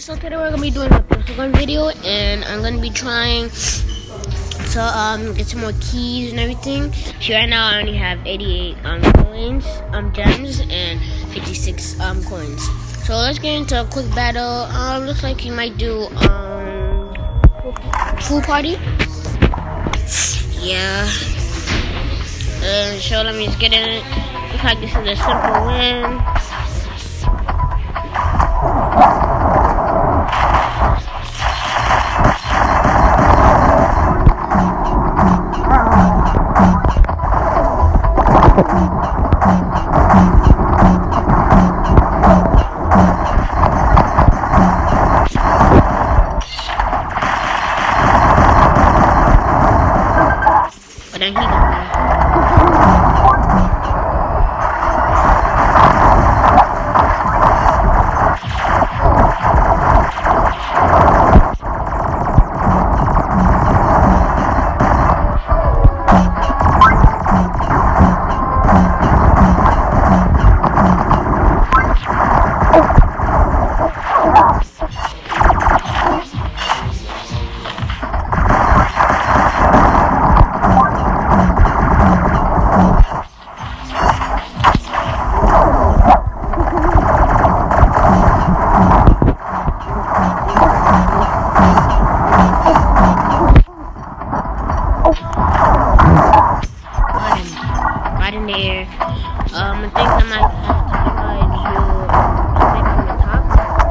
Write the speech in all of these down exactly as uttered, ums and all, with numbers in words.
So today we're gonna be doing a pistol gun video, and I'm gonna be trying to um get some more keys and everything. So right now I only have eighty-eight um coins, um gems, and fifty-six um coins. So let's get into a quick battle. Um, looks like he might do um pool party. Yeah. And so let me just get in it. Looks like this is a simple win. But then he got me. Right in there. Um, I think I might have to try to make from the top.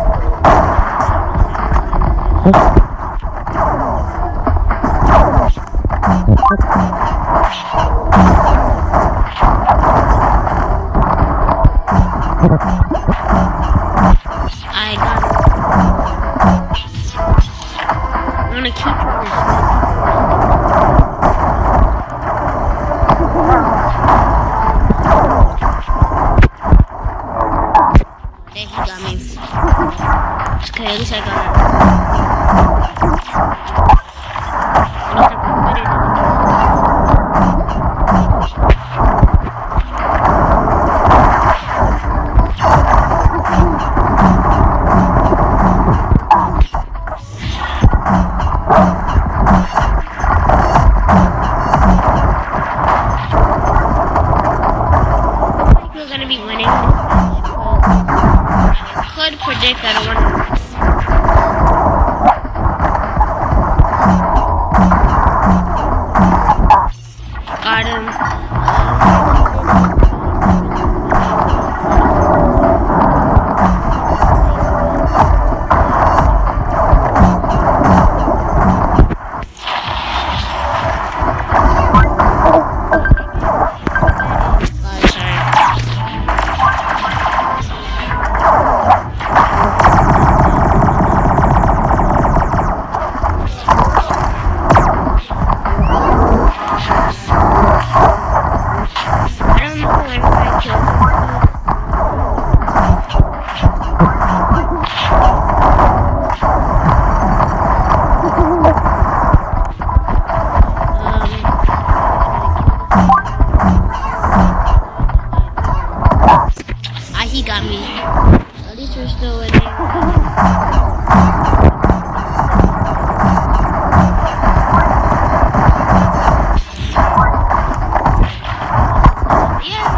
I got it. I'm gonna keep trying this. He got me. Okay, at least I got it. We're gonna be winning. Could predict I don't want to. Got him. He got me. At least we're still winning. Yeah.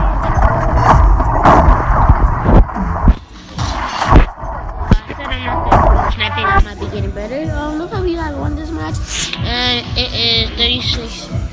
I said I'm not good. And I think I might be getting better. Um, look how we have won this match. And it is thirty-six.